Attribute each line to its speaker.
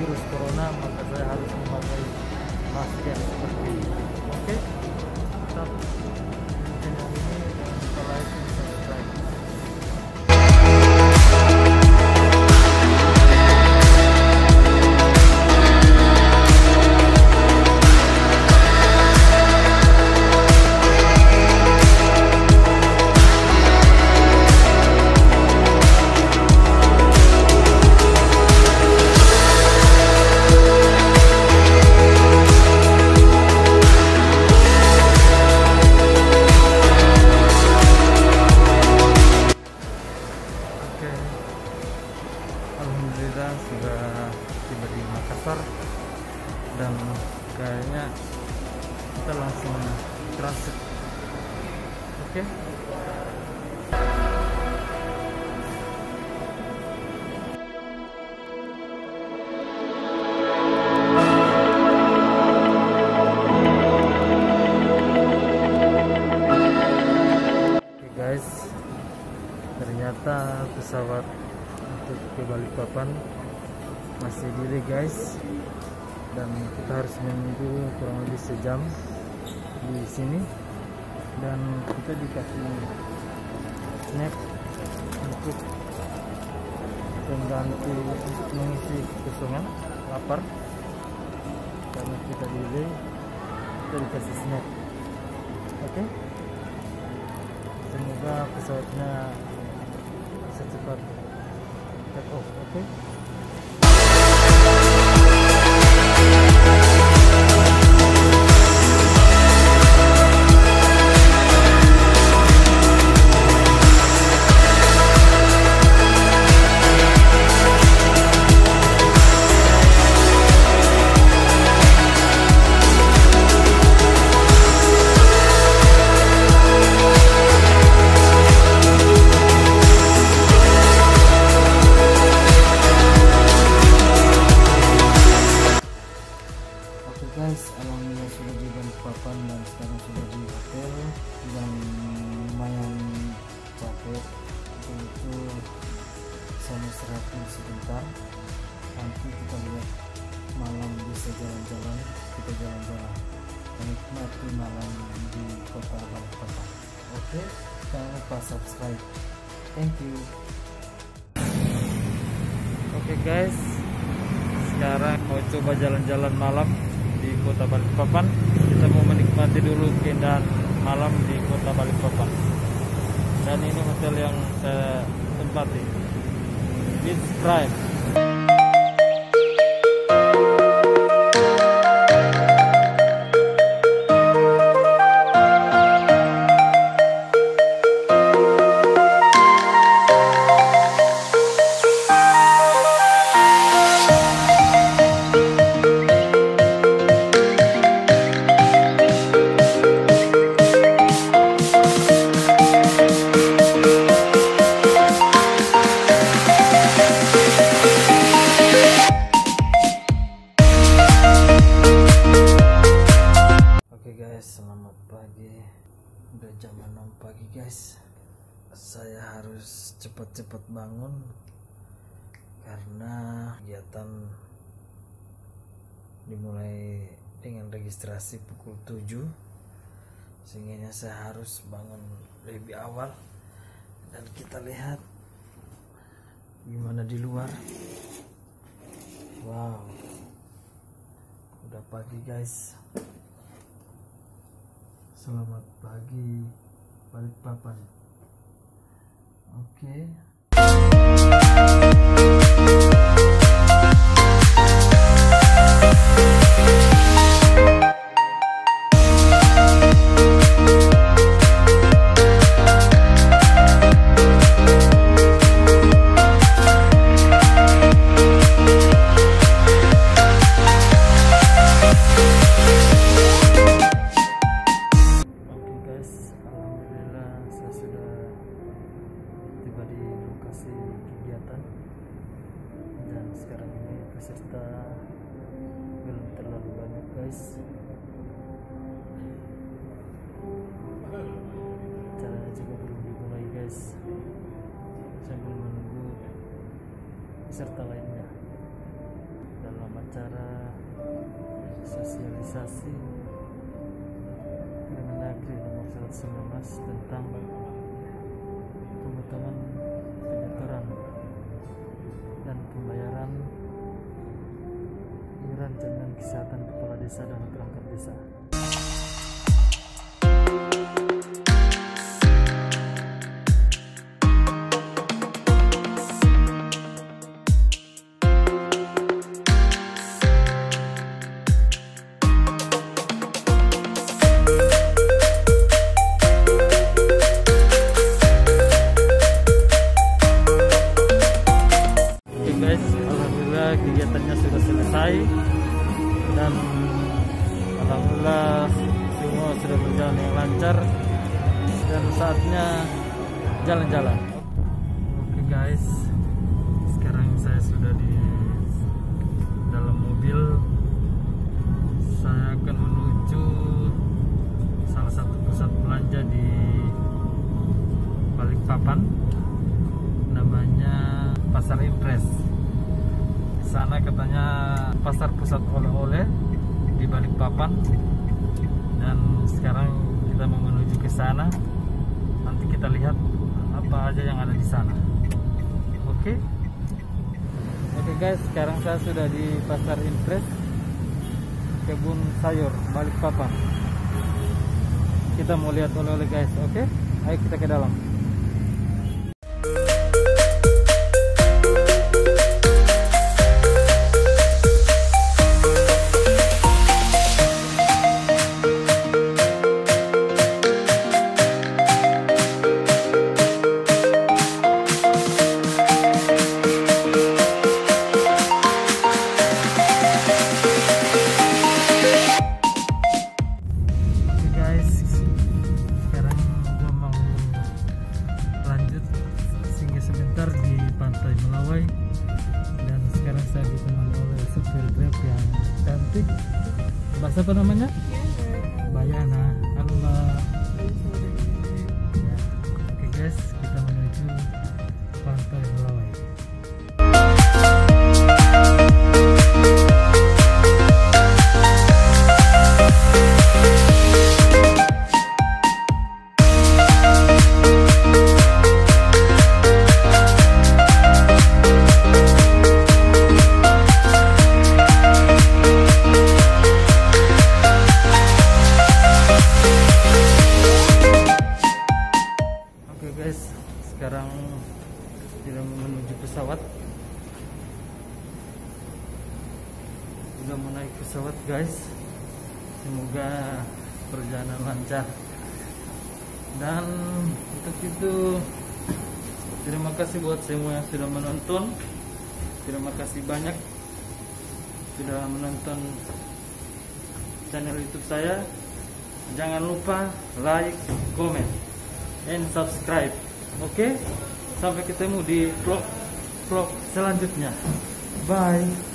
Speaker 1: virus corona, maka saya harus memakai masker seperti ini. Oke, tetap channel ini dan lupa like dan subscribe. Alhamdulillah sudah tiba di Makassar dan kayaknya kita langsung transit. Oke. Oke guys, ternyata pesawat untuk ke Balikpapan masih delay guys, dan kita harus menunggu kurang lebih sejam di sini, dan kita dikasih snack untuk pengganti untuk mengisi kekosongan lapar. Karena kita delay, kita dikasih snack. Oke, semoga pesawatnya bisa cepat take off. Oke. Guys, alhamdulillah sudah di Balikpapan dan sekarang sudah di hotel dan lumayan capek, itu saya istirahat sebentar. Nanti kita lihat malam, bisa jalan-jalan, kita jalan-jalan menikmati malam di kota Balikpapan. Oke, jangan lupa subscribe. Thank you. Oke guys, sekarang mau coba jalan-jalan malam di kota Balikpapan. Kita mau menikmati dulu keindahan malam di kota Balikpapan. Dan ini hotel yang saya tempati, Beach Prime. Selamat pagi, udah jam 6 pagi guys. Saya harus cepat-cepat bangun karena kegiatan dimulai dengan registrasi pukul 7, sehingga saya harus bangun lebih awal. Dan kita lihat gimana di luar. Wow, udah pagi guys. Selamat pagi Balikpapan. Oke. kegiatan, dan sekarang ini peserta belum terlalu banyak guys. Acaranya juga belum dimulai guys, sambil menunggu peserta lainnya. Dan lama
Speaker 2: sosialisasi Permendagri nomor 119 tentang pemotongan penyetoran dan pembayaran iuran jaminan kesehatan kepala desa dan perangkat desa. Alhamdulillah kegiatannya sudah selesai dan alhamdulillah semua sudah berjalan yang lancar dan saatnya jalan-jalan. Oke guys, sekarang saya sudah di dalam mobil. Saya akan menuju salah satu pusat belanja di Balikpapan, namanya Pasar Impres. Sana katanya pasar pusat oleh-oleh di Balikpapan, dan sekarang kita mau menuju ke sana. Nanti kita lihat apa aja yang ada di sana. Oke guys, sekarang saya sudah di Pasar Impres Kebun Sayur Balikpapan. Kita mau lihat oleh-oleh guys. Oke, ayo kita ke dalam. Sebentar di Pantai Melawai, dan sekarang saya ditemani oleh supir Grab yang cantik. Mbak siapa namanya? Bayana. Halo Mbak. Ya. Oke guys, kita menuju Pantai Melawai. Sekarang kita menuju pesawat. Sudah mau naik pesawat guys. Semoga perjalanan lancar. Dan untuk itu terima kasih buat semua yang sudah menonton. Terima kasih banyak sudah menonton channel YouTube saya. Jangan lupa like, comment, and subscribe. Oke, sampai ketemu di vlog selanjutnya. Bye.